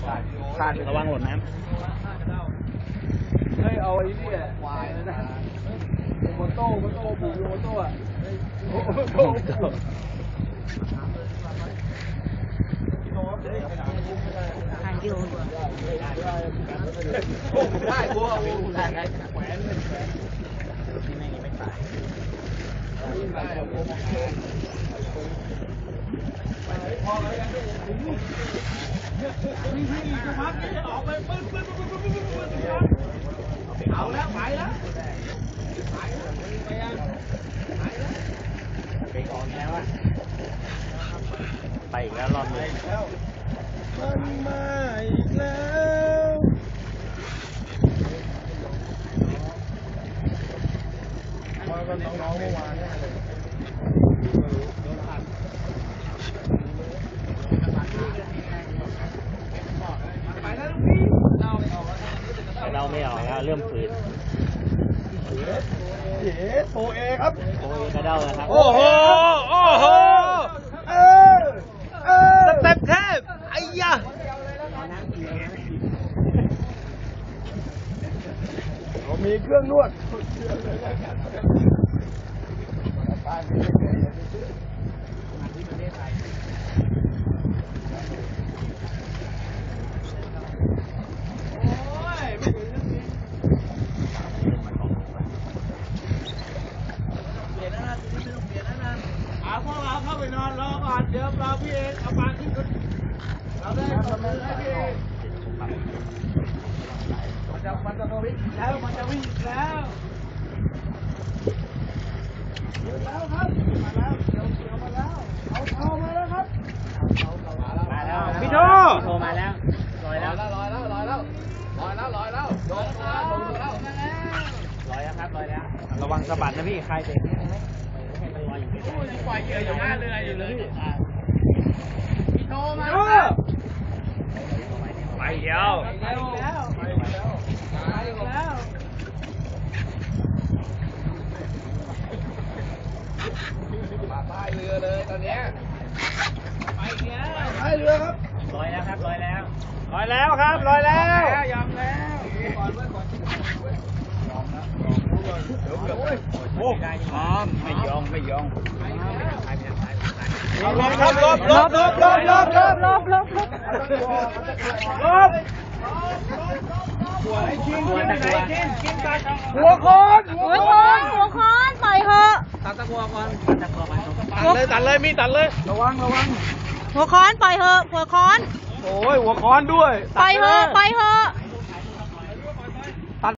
ขาดระวังหล่นน้ำเฮ้ยเอาไอ้นี่ควายนะโมโต้บุกโมโต้อะทางอยู่ได้บัวได้แขวนที่ไม่ตายพอแล้วออกไปปื้นเอาแล้วไปแล้วไปก่อนแล้วอ่ะไปอีกแล้วรอบนี้มันมาอีกแล้วมากันน้องๆเมื่อวานเนี่ยเลยเราไม่ออกแล้วเริ่มฝืนโอเอครับโอเอกระเด้านะครับโอ้โหสเต็ปเทพไอ้ยะมีเครื่องนวดพวกเราเข้าไปนอนรอก่อนเดี๋ยวเราพี่เองเอาปลาขึ้นเราได้ทำเลยพี่เองมันจะวิ่งแล้วมันจะวิ่งแล้วแล้วครับมาแล้วเดี๋ยวมาแล้วเอามาแล้วครับมาแล้วพี่โทรมาแล้วลอยแล้วโดนแล้วลอยแล้วครับลอยแล้วระวังสะบัดนะพี่ใครเด็กปล่อยเหยื่ออยู่หน้าเรืออยู่เลยพี่โทรมาไปเดียวมาใต้เรือเลยตอนนี้ไปเดียวใต้เรือครับลอยแล้วครับลอยแล้วยอมแล้วโอ้ไม่ยอมลบหัวคอนปล่อยเถอะตัดตะกัวก่อนตัดเลยมีตัดเลยระวังหัวค้อนปล่อยเถอะหัวค้อนโอ้ยหัวค้อนด้วยปล่อยเถอะ